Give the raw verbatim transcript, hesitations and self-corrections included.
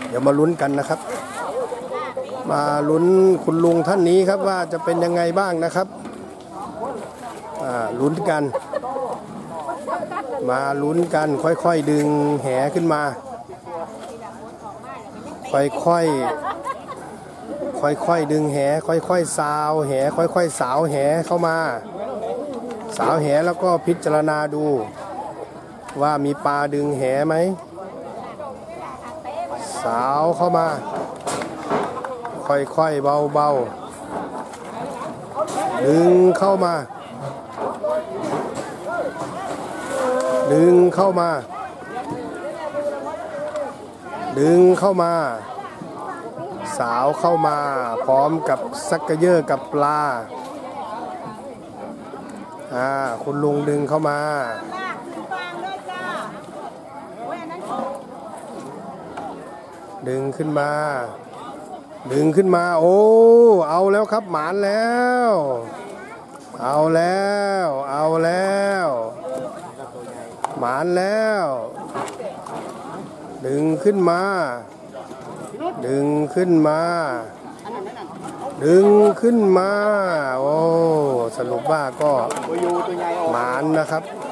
เดี๋ยวมาลุ้นกันนะครับ มาลุ้นคุณลุงท่านนี้ครับว่าจะเป็นยังไงบ้างนะครับอ่าลุ้นกันมาลุ้นกันค่อยๆดึงแหขึ้นมาค่อยๆค่อยๆดึงแหค่อยๆสาวแหค่อยๆสาวแหเข้ามาสาวแหแล้วก็พิจารณาดูว่ามีปลาดึงแหไหมสาวเข้ามาค่อยๆเบาๆดึงเข้ามาดึงเข้ามาดึงเข้ามาสาวเข้ามาพร้อมกับซักกระเยอะกับปลาอ่าคุณลุงดึงเข้ามาดึงขึ้นมาดึงขึ้นมาโอ้เอาแล้วครับหมานแล้วเอาแล้วเอาแล้วหมานแล้วดึงขึ้นมาดึงขึ้นมาดึงขึ้นมาโอ้สรุปว่าก็หมานนะครับ